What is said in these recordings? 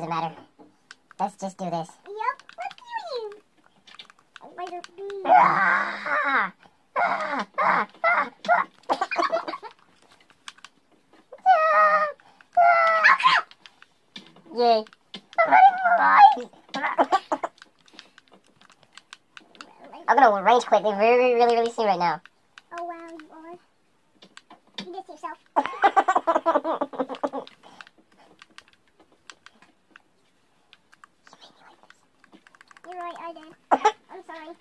matter. Let's just do this. Yep, let's do it. Laser beam. Yay. I'm running for life. I'm gonna range quit really soon right now. Oh wow, you are. You did to yourself. You're right, I did. I'm sorry.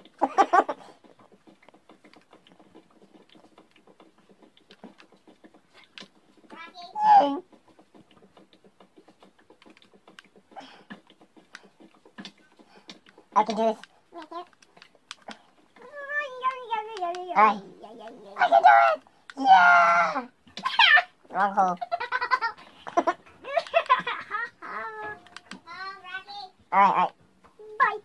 I can do this. I can't. Alright. I can do it! Yeah! Wrong hole. Alright. Bye.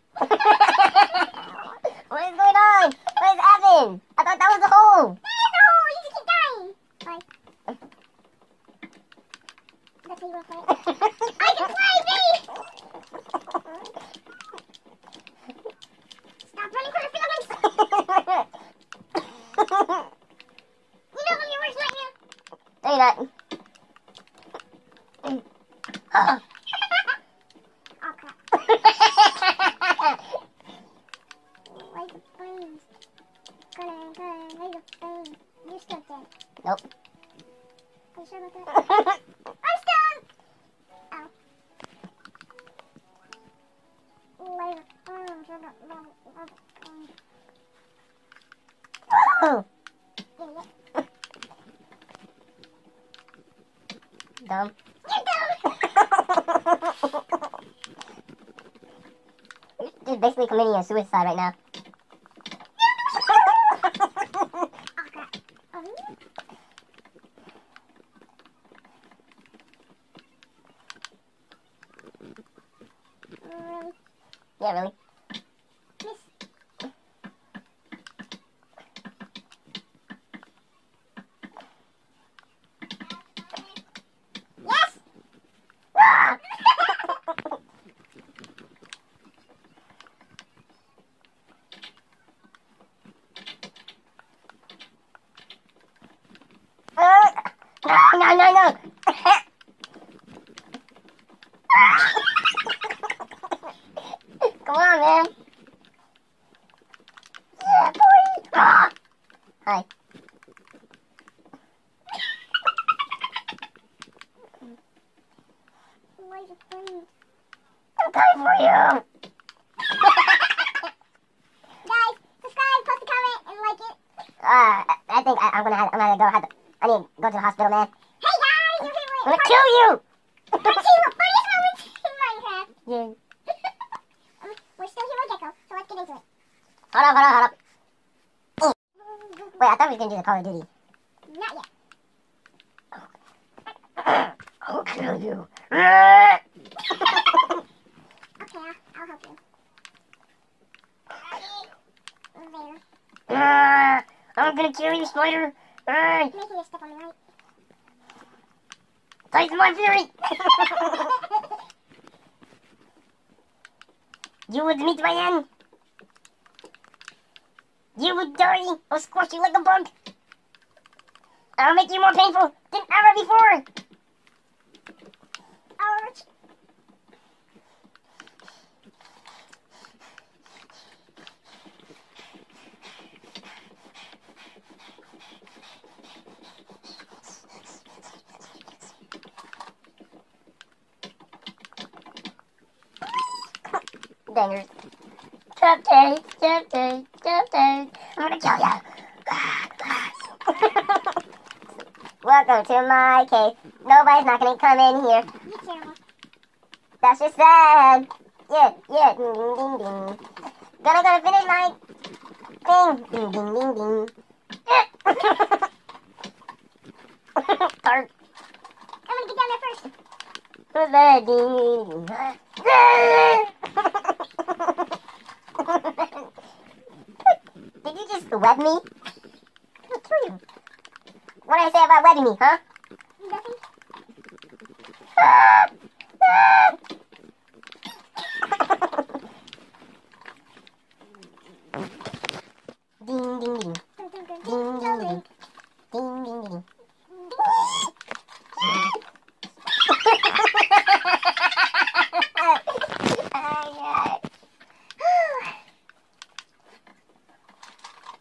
What is going on? What is happening? I thought that was the hole. No, you just keep dying. Bye. That's how you want to play it. I can play, babe! Stop running for your feelings! You know I'm your worst nightmare. No, you're not. Oh, crap. Laser beams. Laser beam. You're still dead. Nope. Are you sure about that? I'm stunned! Ow. Laser beams. Oh, Idiot. dumb. You're dumb! You're just basically committing a suicide right now. Oh, crap. Oh, really? Yeah, really. Miss. Yes! Ah! No. Come on, man. Yeah, boy. Ah. Hi. Laser beams. I'm coming for you. Guys, subscribe, post a comment, and like it. I think I'm gonna go. I need to go to the hospital, man. Hey guys, you're here I'm with gonna kill you. part 2 of funniest moments in Minecraft. Yeah. We're still here with Gecko, so let's get into it. Hold up. Wait, I thought we were gonna do the Call of Duty. Not yet. I'll kill you. Okay, I'll help you. There. I'm gonna kill you, spider. Making you step on the right. Tighten my fury. You would meet my end. You would die. I'll squash you like a bug. I'll make you more painful than ever before. Ouch. Bangers. Cupcake. I'm gonna kill you. Welcome to my cave. Nobody's not gonna come in here. You're terrible. That's just sad. Yeah. Ding. Gonna finish my thing. Ding. Tart. I'm gonna get down there first. Who's that? Ding. Did you just web me? I'll kill you. What did I say about webbing me, huh? Nothing.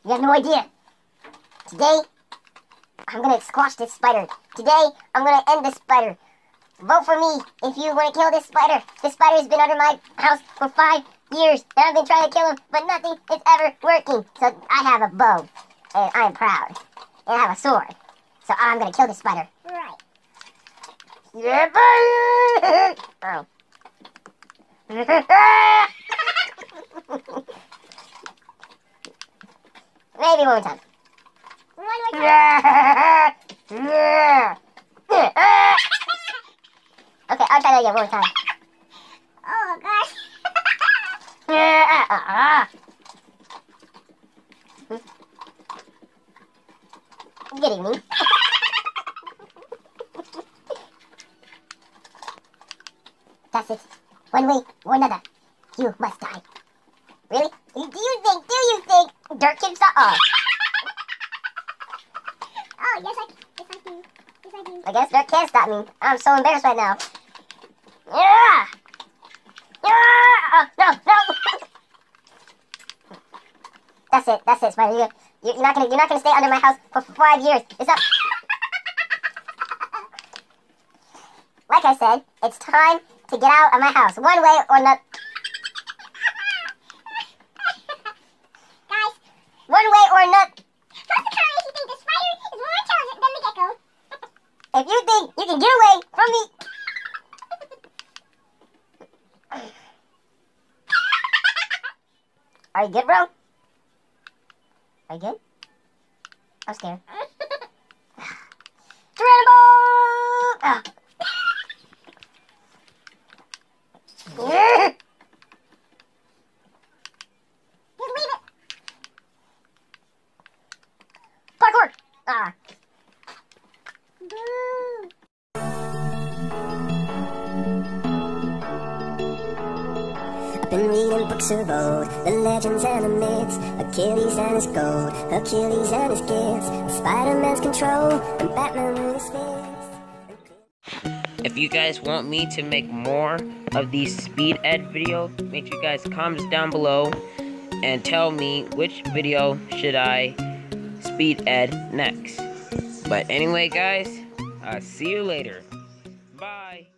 You have no idea. Today, I'm gonna squash this spider. Today, I'm gonna end this spider. Vote for me if you want to kill this spider. This spider has been under my house for 5 years, and I've been trying to kill him, but nothing is ever working. So I have a bow, and I am proud. And I have a sword. So I'm gonna kill this spider. Right. Yeah, buddy! Oh. Maybe one more time. One more time. Okay, I'll try that again one more time. Oh, gosh. Good evening. That's it. One way or another, you must die. Really? Do you think Dirt can stop? Oh. Oh, yes, I do. Yes, I do. I guess Dirt can't stop me. I'm so embarrassed right now. Yeah! Yeah! No, no! That's it, Spider. You're not gonna stay under my house for 5 years. It's up. Like I said, it's time to get out of my house, one way or another. Guys, one way or another. post a comment if you think the spider is more intelligent than the gecko. If you think you can get away from me. Are you good, bro? Are you good? I'm scared. Geronimo! Ah. Just leave it. Parkour! Ah. Boo. I've been reading books of old, the legends and the myths, Achilles and his gold, Achilles and his gifts, Spider-Man's control, and Batman with his fists. If you guys want me to make more of these speed ed videos, make sure you guys comment down below and tell me which video should I speed ed next. But anyway guys, see you later. Bye.